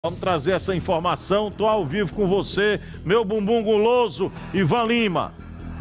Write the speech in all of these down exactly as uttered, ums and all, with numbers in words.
Vamos trazer essa informação, estou ao vivo com você, meu bumbum guloso, Ivan Lima.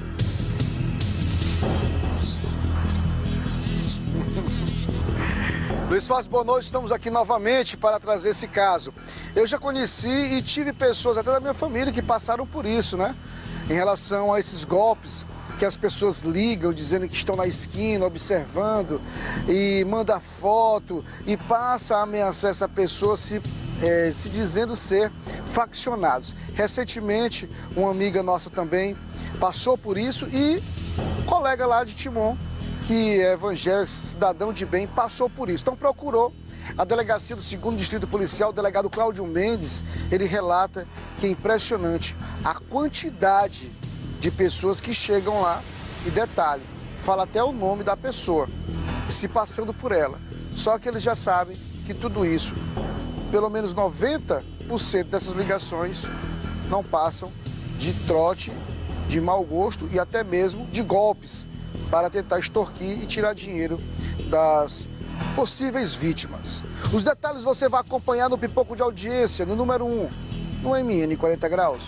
Luiz Fábio, boa noite, estamos aqui novamente para trazer esse caso. Eu já conheci e tive pessoas até da minha família que passaram por isso, né? Em relação a esses golpes que as pessoas ligam dizendo que estão na esquina, observando, e manda foto e passa a ameaçar essa pessoa se... É, se dizendo ser faccionados. Recentemente, uma amiga nossa também passou por isso e um colega lá de Timon, que é evangélico, cidadão de bem, passou por isso. Então procurou a delegacia do segundo Distrito Policial, o delegado Cláudio Mendes. Ele relata que é impressionante a quantidade de pessoas que chegam lá e, detalhe, fala até o nome da pessoa, se passando por ela. Só que eles já sabem que tudo isso, pelo menos noventa por cento dessas ligações não passam de trote, de mau gosto e até mesmo de golpes para tentar extorquir e tirar dinheiro das possíveis vítimas. Os detalhes você vai acompanhar no Pipoco de Audiência, no número um, no M N quarenta graus.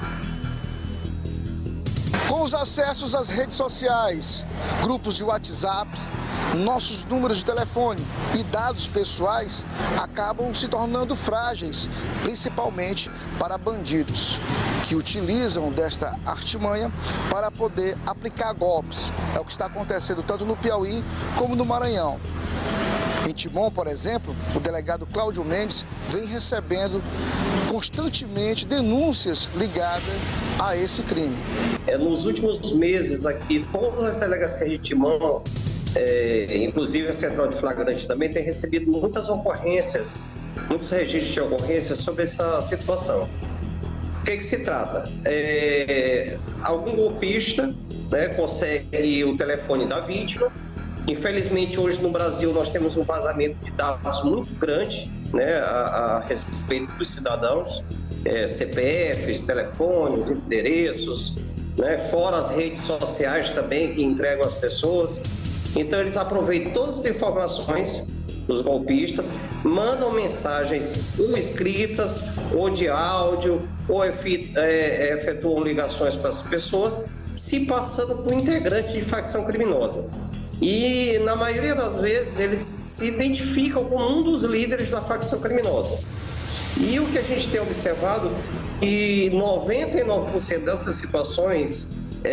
Com os acessos às redes sociais, grupos de WhatsApp, nossos números de telefone e dados pessoais acabam se tornando frágeis, principalmente para bandidos, que utilizam desta artimanha para poder aplicar golpes. É o que está acontecendo tanto no Piauí como no Maranhão. Em Timon, por exemplo, o delegado Cláudio Mendes vem recebendo constantemente denúncias ligadas a esse crime. É, nos últimos meses aqui, todas as delegacias de Timon, É, inclusive a Central de Flagrante também, tem recebido muitas ocorrências, muitos registros de ocorrências sobre essa situação. O que, é que se trata? É, algum golpista, né, consegue o telefone da vítima. Infelizmente, hoje no Brasil nós temos um vazamento de dados muito grande, né, a, a respeito dos cidadãos, é, C P Fs, telefones, endereços, né, fora as redes sociais também que entregam às pessoas. Então eles aproveitam todas as informações dos golpistas, mandam mensagens ou escritas, ou de áudio, ou efetuam ligações para as pessoas, se passando por integrante de facção criminosa. E na maioria das vezes eles se identificam como um dos líderes da facção criminosa. E o que a gente tem observado é que noventa e nove por cento dessas situações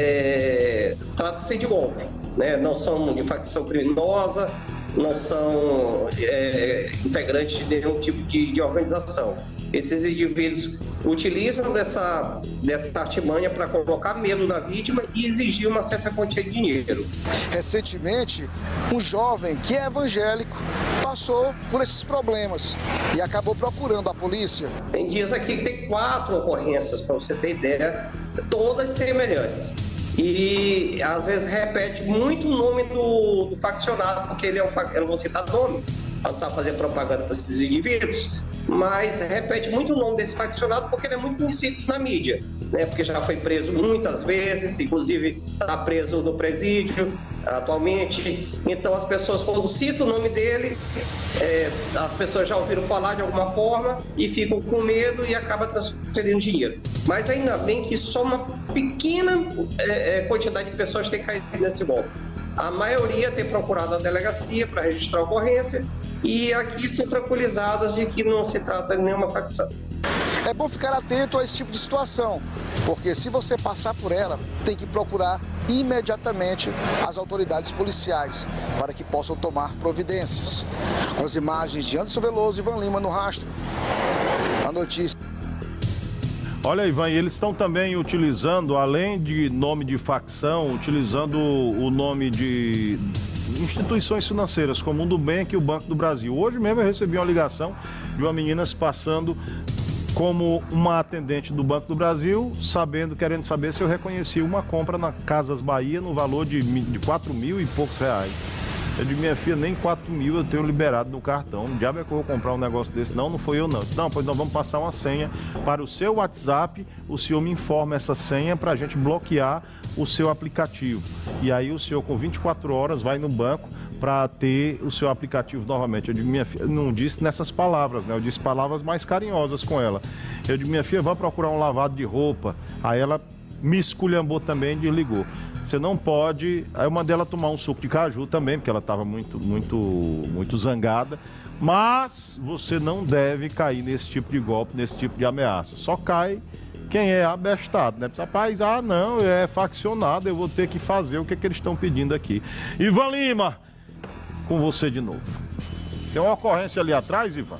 é, trata-se de golpe. Né? Não são de facção criminosa, não são é, integrantes de nenhum tipo de, de organização. Esses indivíduos utilizam dessa, dessa artimanha para colocar medo na vítima e exigir uma certa quantia de dinheiro. Recentemente, um jovem que é evangélico passou por esses problemas e acabou procurando a polícia. Tem dias aqui que tem quatro ocorrências, para você ter ideia, todas semelhantes. E às vezes repete muito o nome do, do faccionado, porque ele é um faccionado, eu não vou citar nome, para não estar fazendo propaganda para esses indivíduos, mas repete muito o nome desse faccionado porque ele é muito conhecido na mídia, né? Porque já foi preso muitas vezes, inclusive está preso no presídio atualmente. Então as pessoas, quando citam o nome dele, é, as pessoas já ouviram falar de alguma forma e ficam com medo e acabam transferindo dinheiro. Mas ainda bem que só uma pequena é, quantidade de pessoas tem caído nesse golpe. A maioria tem procurado a delegacia para registrar a ocorrência e aqui são tranquilizadas de que não se trata de nenhuma facção. É bom ficar atento a esse tipo de situação, porque se você passar por ela, tem que procurar imediatamente as autoridades policiais para que possam tomar providências. Com as imagens de Anderson Veloso e Ivan Lima no rastro, a notícia. Olha, Ivan, e eles estão também utilizando, além de nome de facção, utilizando o nome de instituições financeiras, como o Nubank e o Banco do Brasil. Hoje mesmo eu recebi uma ligação de uma menina se passando como uma atendente do Banco do Brasil, sabendo, querendo saber se eu reconheci uma compra na Casas Bahia no valor de, de quatro mil e poucos reais. Eu digo, minha filha, nem quatro mil eu tenho liberado no cartão. O diabo é que eu vou comprar um negócio desse? Não, não foi eu não. Não, pois nós vamos passar uma senha para o seu WhatsApp. O senhor me informa essa senha para a gente bloquear o seu aplicativo. E aí o senhor, com vinte e quatro horas, vai no banco, para ter o seu aplicativo novamente. Eu digo, minha filha, não disse nessas palavras, né? Eu disse palavras mais carinhosas com ela. Eu digo, minha filha, vá procurar um lavado de roupa. Aí ela me esculhambou também e desligou. Você não pode... Aí eu mandei ela tomar um suco de caju também, porque ela estava muito, muito, muito zangada. Mas você não deve cair nesse tipo de golpe, nesse tipo de ameaça. Só cai quem é abestado, né? Rapaz, ah, não, é faccionado, eu vou ter que fazer o que, é que eles estão pedindo aqui. Ivan Lima, com você de novo. Tem uma ocorrência ali atrás, Ivan?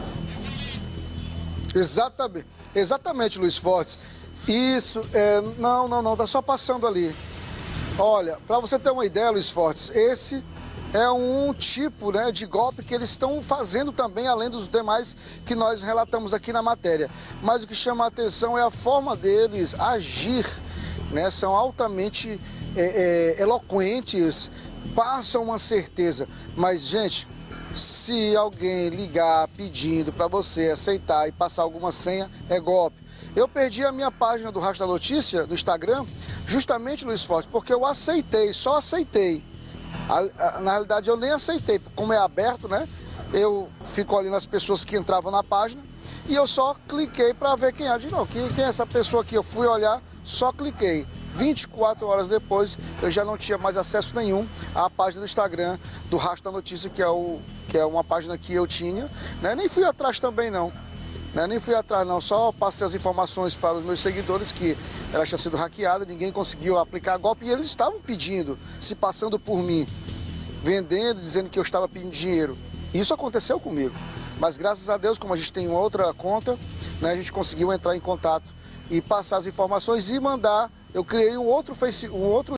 Exatamente, exatamente, Luiz Fortes. Isso, é, não, não, não, tá só passando ali. Olha, para você ter uma ideia, Luiz Fortes, esse é um tipo, né, de golpe que eles estão fazendo também, além dos demais que nós relatamos aqui na matéria. Mas o que chama a atenção é a forma deles agir, né? São altamente é, é, eloquentes, passam uma certeza. Mas, gente, se alguém ligar pedindo para você aceitar e passar alguma senha, é golpe. Eu perdi a minha página do Rastro da Notícia no Instagram, justamente, Luiz Fortes, porque eu aceitei, só aceitei. Na realidade, eu nem aceitei, como é aberto, né? Eu fico ali nas pessoas que entravam na página e eu só cliquei para ver quem é. De novo, quem, quem é essa pessoa aqui? Eu fui olhar, só cliquei. vinte e quatro horas depois, eu já não tinha mais acesso nenhum à página do Instagram do Rastro da Notícia, que é, o, que é uma página que eu tinha, né? Nem fui atrás também, não. Né? Nem fui atrás, não. Só passei as informações para os meus seguidores que ela tinha sido hackeada, ninguém conseguiu aplicar golpe e eles estavam pedindo, se passando por mim, vendendo, dizendo que eu estava pedindo dinheiro. Isso aconteceu comigo. Mas graças a Deus, como a gente tem uma outra conta, né, a gente conseguiu entrar em contato e passar as informações e mandar. Eu criei um outro Face, um outro